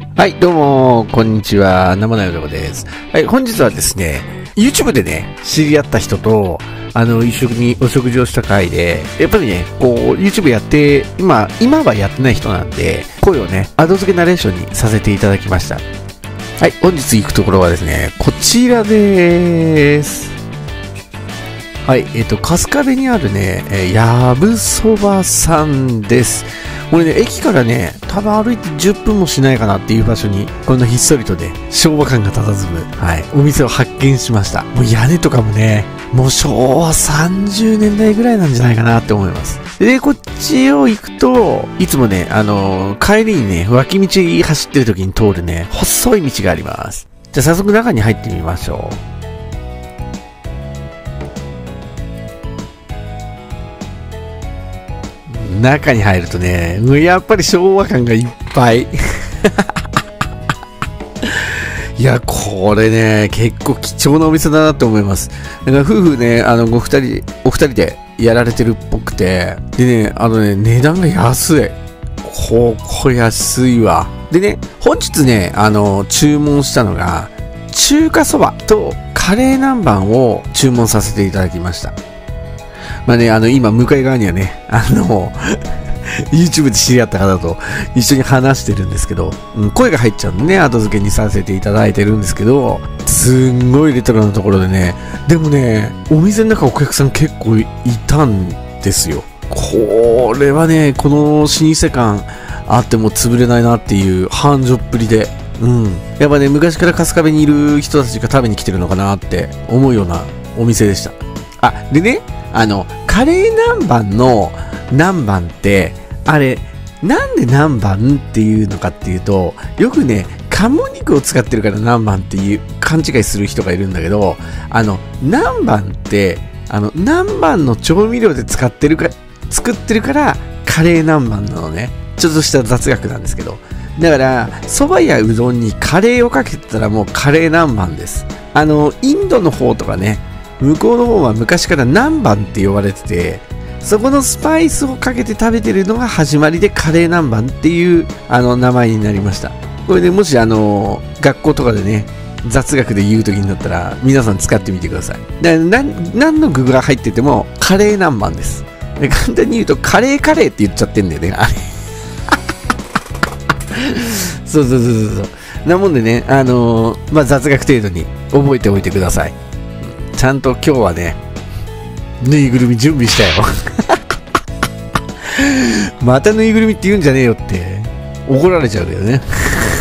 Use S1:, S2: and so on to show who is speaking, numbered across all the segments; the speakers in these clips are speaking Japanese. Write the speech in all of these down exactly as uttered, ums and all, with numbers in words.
S1: はい、どうも、こんにちは。生なよどこです。はい、本日はですね、YouTube でね、知り合った人と、あの、一緒にお食事をした回で、やっぱりね、こう、YouTube やって、今、今はやってない人なんで、声をね、後付けナレーションにさせていただきました。はい、本日行くところはですね、こちらでーす。はい、えっと、春日部にあるね、えやぶそばさんです。これね、駅からね、多分歩いてじゅっぷんもしないかなっていう場所に、こんなひっそりとね、昭和感が佇む、はい、お店を発見しました。もう屋根とかもね、もう昭和さんじゅうねんだいぐらいなんじゃないかなって思います。で、こっちを行くと、いつもね、あのー、帰りにね、脇道走ってる時に通るね、細い道があります。じゃあ早速中に入ってみましょう。中に入るとね、やっぱり昭和感がいっぱい。いや、これね、結構貴重なお店だなって思います。だから夫婦ね、あの、ご二人、お二人でやられてるっぽくて、でね、あのね、値段が安い。ここ安いわ。でね、本日ね、あの、注文したのが、中華そばとカレー南蛮を注文させていただきました。まあね、あの、今、向かい側にはね、あの、YouTube で知り合った方と一緒に話してるんですけど、うん、声が入っちゃうんでね、後付けにさせていただいてるんですけど、すんごいレトロなところでね、でもね、お店の中お客さん結構いたんですよ。これはね、この老舗感あっても潰れないなっていう繁盛っぷりで、うん。やっぱね、昔から春日部にいる人たちが食べに来てるのかなって思うようなお店でした。あ、でね、あの、カレー南蛮の南蛮って、あれ、なんで南蛮っていうのかっていうと、よくね、鴨肉を使ってるから南蛮っていう勘違いする人がいるんだけど、あの、南蛮って、あの、南蛮の調味料で使ってるか、作ってるから、カレー南蛮なのね。ちょっとした雑学なんですけど。だから、蕎麦やうどんにカレーをかけてたらもうカレー南蛮です。あの、インドの方とかね、向こうの方は昔から南蛮って呼ばれてて、そこのスパイスをかけて食べてるのが始まりでカレー南蛮っていうあの名前になりました。これで、ね、もしあの学校とかでね雑学で言う時になったら皆さん使ってみてください。だから何の具が入っててもカレー南蛮です。で簡単に言うとカレーカレーって言っちゃってんだよね。あれそうそうそうそう。なもんでね、あのー、まあ雑学程度に覚えておいてください。ちゃんと今日はね、ぬいぐるみ準備したよ。またぬいぐるみって言うんじゃねえよって怒られちゃうけどね。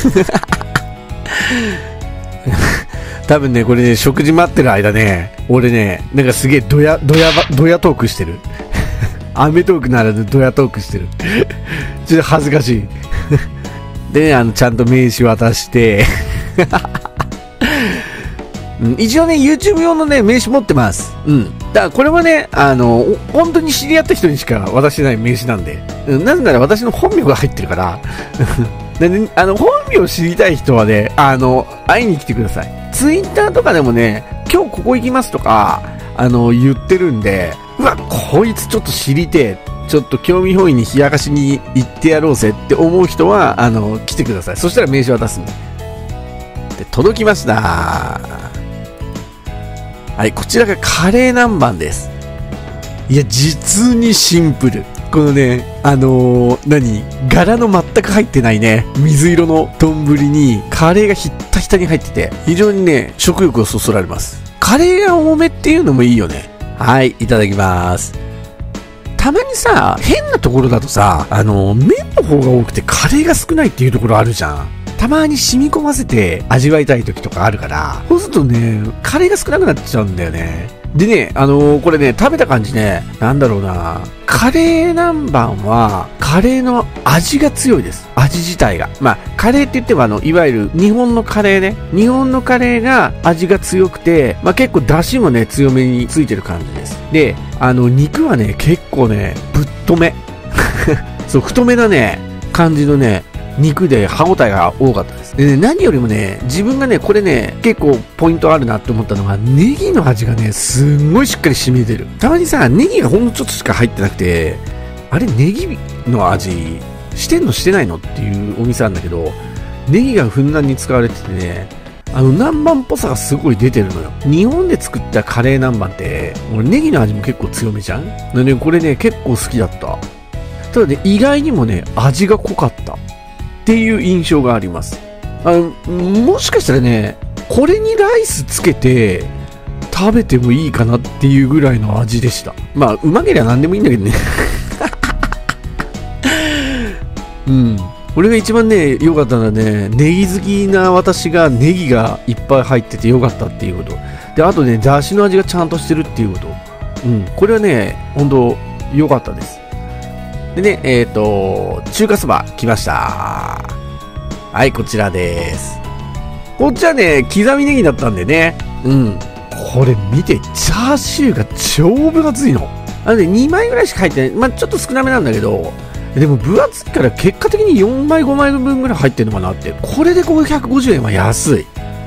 S1: 多分ね、これね、食事待ってる間ね、俺ね、なんかすげえドヤ、ドヤ、ドヤトークしてる。アメトークならぬドヤトークしてる。ちょっと恥ずかしい。でね、あの、ちゃんと名刺渡して、一応ね、YouTube 用のね、名刺持ってます。うん。だからこれはね、あの、本当に知り合った人にしか渡してない名刺なんで。うん、なぜなら私の本名が入ってるから。でね、あの、本名知りたい人はね、あの、会いに来てください。Twitter とかでもね、今日ここ行きますとか、あの、言ってるんで、うわ、こいつちょっと知りてえ。ちょっと興味本位に冷やかしに行ってやろうぜって思う人は、あの、来てください。そしたら名刺渡すんで。で、届きました。はい、こちらがカレー南蛮です。いや、実にシンプル。このね、あのー、何柄の全く入ってないね、水色の丼にカレーがひったひたに入ってて、非常にね、食欲をそそられます。カレーが多めっていうのもいいよね。はい、いただきます。たまにさ、変なところだとさ、あのー、麺の方が多くてカレーが少ないっていうところあるじゃん。たまに染み込ませて味わいたい時とかあるから、そうするとね、カレーが少なくなっちゃうんだよね。でね、あのー、これね、食べた感じね、なんだろうな、カレー南蛮は、カレーの味が強いです。味自体が。まあ、カレーって言ってもあの、いわゆる日本のカレーね。日本のカレーが味が強くて、まあ結構出汁もね、強めについてる感じです。で、あの、肉はね、結構ね、ぶっとめ。そう、太めなね、感じのね、肉で歯応えが多かったです。でね、何よりもね、自分がね、これね、結構ポイントあるなって思ったのが、ネギの味がね、すんごいしっかり染み出る。たまにさ、ネギがほんのちょっとしか入ってなくて、あれ、ネギの味、してんのしてないのっていうお店なんだけど、 ネギがふんだんに使われててね、あの南蛮っぽさがすごい出てるのよ。日本で作ったカレー南蛮って俺ネギの味も結構強めじゃん。でね、これね結構好きだった。ただね、意外にもね味が濃かったっていう印象があります。あのもしかしたらね、これにライスつけて食べてもいいかなっていうぐらいの味でした。まあうまけりゃ何でもいいんだけどねうん、俺が一番ね良かったのはね、ネギ好きな私がネギがいっぱい入ってて良かったっていうことで、あとね出汁の味がちゃんとしてるっていうこと、うん、これはね本当良かったです。でね、えっと中華そば来ました。はい、こちらです。こっちはね刻みネギだったんでね、うん、これ見て、チャーシューが超分厚いの。あのねにまいぐらいしか入ってない、まあちょっと少なめなんだけど、でも分厚いから結果的によんまいごまいぶんぐらい入ってるのかなって。これでごひゃくごじゅうえんは安い。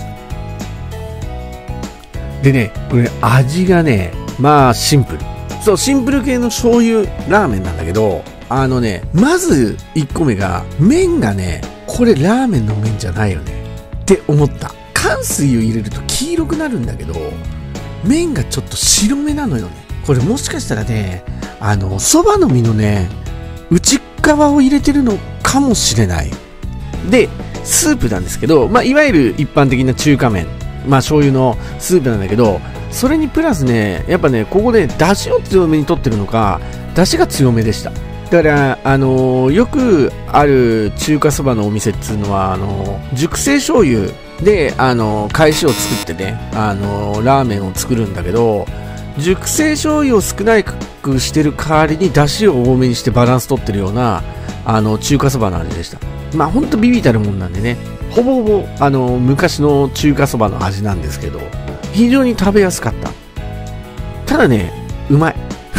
S1: でね、これ味がね、まあシンプル。そう、シンプル系の醤油ラーメンなんだけど、あのね、まずいっこめが、麺がね、これラーメンの麺じゃないよねって思った。乾水を入れると黄色くなるんだけど、麺がちょっと白めなのよね。これもしかしたらね、あの、蕎麦の実のね、内側を入れてるのかもしれない。で、スープなんですけど、まあ、いわゆる一般的な中華麺、まあ、醤油のスープなんだけど、それにプラスね、やっぱね、ここで出汁を強めに取ってるのか、出汁が強めでした。だから、あのー、よくある中華そばのお店っていうのは、あのー、熟成醤油で、あのー、返しを作ってね、あのー、ラーメンを作るんだけど、熟成醤油を少なくしてる代わりに出汁を多めにしてバランス取ってるようなあの中華そばの味でした。まあほんとビビたるもんなんでね、ほぼほぼあの昔の中華そばの味なんですけど、非常に食べやすかった。ただね、うまい、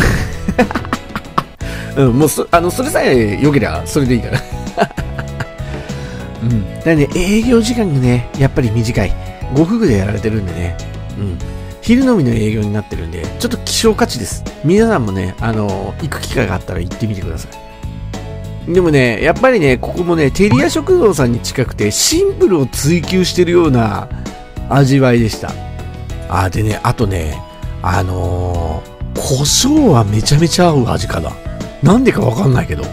S1: うん、もう そ, あのそれさえ良ければそれでいいからうん、だからね、営業時間がねやっぱり短い、ご夫婦でやられてるんでね、うん、昼飲みの営業になってるんで、ちょっと希少価値です。皆さんもね、あのー、行く機会があったら行ってみてください。でもね、やっぱりね、ここもね、テリヤ食堂さんに近くて、シンプルを追求してるような味わいでした。あ、でね、あとね、あのー、胡椒はめちゃめちゃ合う味かな。なんでかわかんないけど、うん、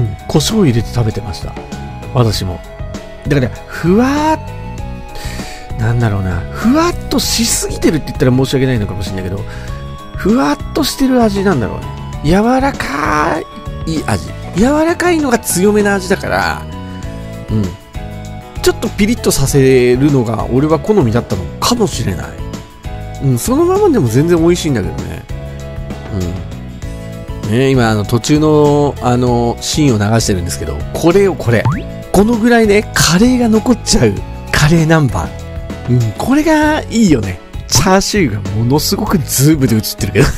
S1: 胡椒入れて食べてました。私も。だから、ふわーっなんだろうな、ふわっとしすぎてるって言ったら申し訳ないのかもしれないけど、ふわっとしてる味なんだろうね。柔らかい味、柔らかいのが強めな味だから、うん、ちょっとピリッとさせるのが俺は好みだったのかもしれない。うん、そのままでも全然美味しいんだけどね。うん、ね、今あの途中のあのシーンを流してるんですけど、これよこれ、このぐらいねカレーが残っちゃうカレー南蛮。うん、これがいいよね。チャーシューがものすごくズームで映ってるけど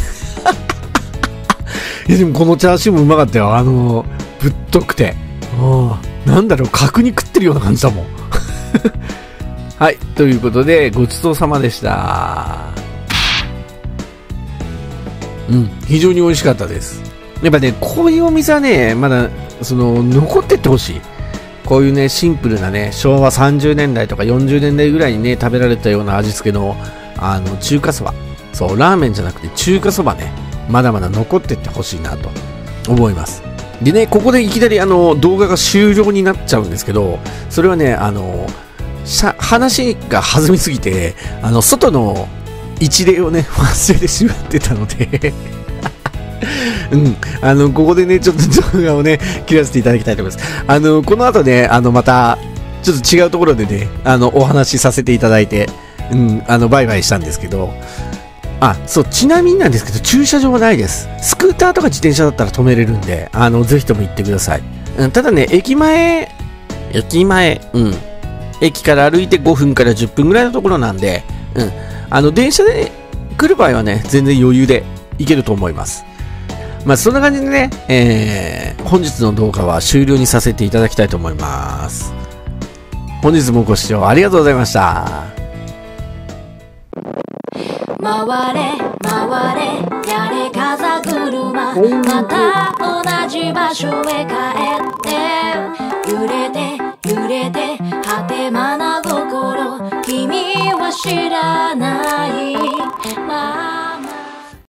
S1: いやでもこのチャーシューもうまかったよ。あのぶっとくて、なんだろう、角煮食ってるような感じだもんはい、ということでごちそうさまでした。うん、非常に美味しかったです。やっぱね、こういうお店はね、まだその残ってってほしい。こういうね、シンプルなね、しょうわさんじゅうねんだいとかよんじゅうねんだいぐらいにね、食べられたような味付けの、あの、中華そば。そう、ラーメンじゃなくて中華そばね、まだまだ残ってってほしいなと思います。でね、ここでいきなりあの、動画が終了になっちゃうんですけど、それはね、あの、話が弾みすぎて、あの、外の一例をね、忘れてしまってたのでうん、あのここでねちょっと動画をね切らせていただきたいと思います。あのこの後ね、あのまたちょっと違うところでね、あのお話しさせていただいて、うん、あのバイバイしたんですけど、あ、そう、ちなみになんですけど駐車場はないです。スクーターとか自転車だったら止めれるんで、あのぜひとも行ってください。うん、ただね、駅前駅前、うん、駅から歩いてごふんからじゅっぷんぐらいのところなんで、うん、あの電車で来る場合はね全然余裕で行けると思います。まあそんな感じでね、えー、本日の動画は終了にさせていただきたいと思います。本日もご視聴ありがとうございました。回れ回れやれ風車、また同じ場所へ帰って、揺れて揺れて
S2: 果てまな心君は知らない